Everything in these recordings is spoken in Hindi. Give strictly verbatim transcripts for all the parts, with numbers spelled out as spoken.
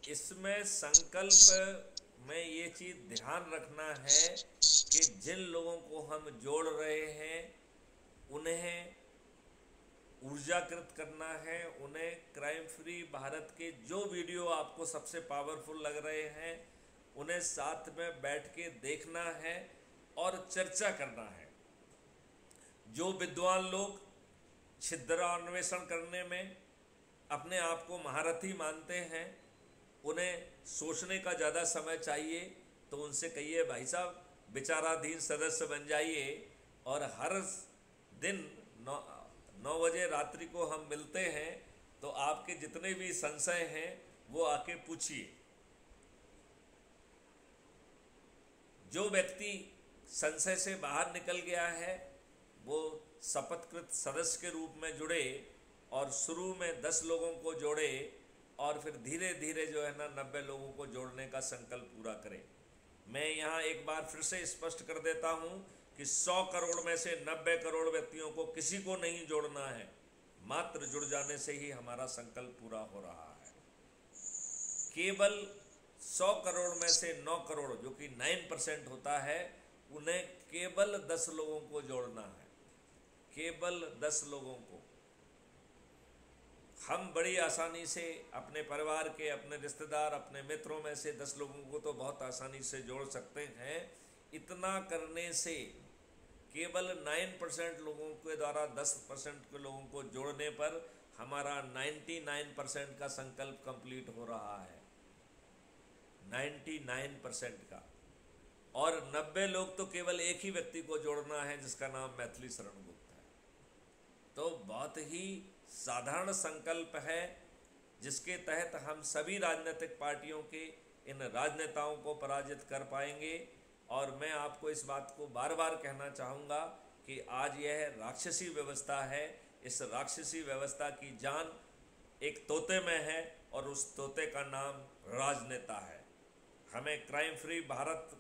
इसमें संकल्प में ये चीज ध्यान रखना है कि जिन लोगों को हम जोड़ रहे हैं उन्हें ऊर्जाकृत करना है, उन्हें क्राइम फ्री भारत के जो वीडियो आपको सबसे पावरफुल लग रहे हैं उन्हें साथ में बैठ के देखना है और चर्चा करना है। जो विद्वान लोग छिद्रान्वेषण करने में अपने आप को महारथी मानते हैं उन्हें सोचने का ज़्यादा समय चाहिए, तो उनसे कहिए भाई साहब विचाराधीन सदस्य बन जाइए और हर दिन नौ नौ बजे रात्रि को हम मिलते हैं तो आपके जितने भी संशय हैं वो आके पूछिए। जो व्यक्ति संशय से बाहर निकल गया है वो शपथकृत सदस्य के रूप में जुड़े और शुरू में दस लोगों को जोड़े और फिर धीरे धीरे जो है ना नब्बे लोगों को जोड़ने का संकल्प पूरा करें। मैं यहाँ एक बार फिर से स्पष्ट कर देता हूँ कि सौ करोड़ में से नब्बे करोड़ व्यक्तियों को किसी को नहीं जोड़ना है, मात्र जुड़ जाने से ही हमारा संकल्प पूरा हो रहा है। केवल सौ करोड़ में से नौ करोड़ जो कि नाइन परसेंट होता है उन्हें केवल दस लोगों को जोड़ना है, केवल दस लोगों को। हम बड़ी आसानी से अपने परिवार के, अपने रिश्तेदार, अपने मित्रों में से दस लोगों को तो बहुत आसानी से जोड़ सकते हैं। इतना करने से केवल नाइन परसेंट लोगों के द्वारा दस परसेंट के लोगों को जोड़ने पर हमारा निन्यानवे परसेंट का संकल्प कंप्लीट हो रहा है, निन्यानवे परसेंट का। और नब्बे लोग तो केवल एक ही व्यक्ति को जोड़ना है जिसका नाम मैथिली शरण गुप्त है। तो बहुत ही साधारण संकल्प है जिसके तहत हम सभी राजनीतिक पार्टियों के इन राजनेताओं को पराजित कर पाएंगे। और मैं आपको इस बात को बार बार कहना चाहूँगा कि आज यह राक्षसी व्यवस्था है, इस राक्षसी व्यवस्था की जान एक तोते में है और उस तोते का नाम राजनेता है। हमें क्राइम फ्री भारत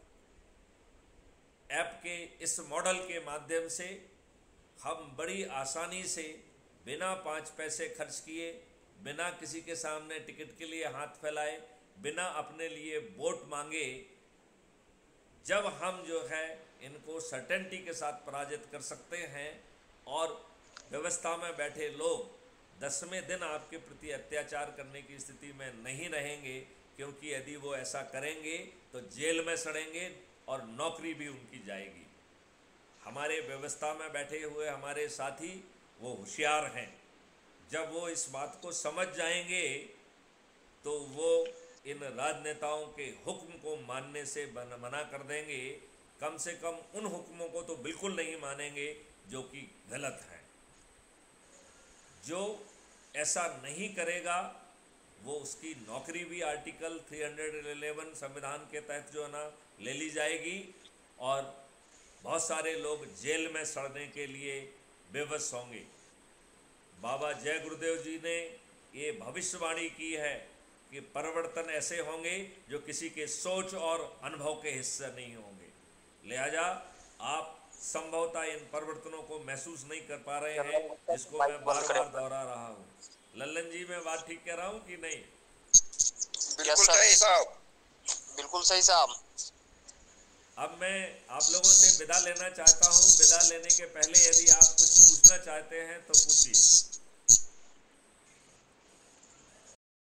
ऐप के इस मॉडल के माध्यम से हम बड़ी आसानी से बिना पाँच पैसे खर्च किए, बिना किसी के सामने टिकट के लिए हाथ फैलाए, बिना अपने लिए वोट मांगे, जब हम जो है इनको सर्टेनिटी के साथ पराजित कर सकते हैं और व्यवस्था में बैठे लोग दसवें दिन आपके प्रति अत्याचार करने की स्थिति में नहीं रहेंगे, क्योंकि यदि वो ऐसा करेंगे तो जेल में सड़ेंगे और नौकरी भी उनकी जाएगी। हमारे व्यवस्था में बैठे हुए हमारे साथी वो होशियार हैं, जब वो इस बात को समझ जाएंगे तो वो इन राजनेताओं के हुक्म को मानने से मना कर देंगे। कम से कम उन हुक्मों को तो बिल्कुल नहीं मानेंगे जो कि गलत हैं। जो ऐसा नहीं करेगा वो उसकी नौकरी भी आर्टिकल तीन सौ ग्यारह संविधान के तहत जो है ना ले ली जाएगी और बहुत सारे लोग जेल में सड़ने के लिए बेबस होंगे। बाबा जय गुरुदेव जी ने ये भविष्यवाणी की है कि परिवर्तन ऐसे होंगे जो किसी के सोच और अनुभव के हिस्से नहीं होंगे। लिहाजा आप संभवतः इन परिवर्तनों को महसूस नहीं कर पा रहे हैं, जिसको मैं बार बार दोहरा रहा हूँ। लल्लन जी, मैं बात ठीक कह रहा हूँ कि नहीं? बिल्कुल सही साहब, बिल्कुल सही साहब। अब मैं आप लोगों से विदा लेना चाहता हूँ। विदा लेने के पहले यदि आप कुछ पूछना चाहते हैं तो पूछिए।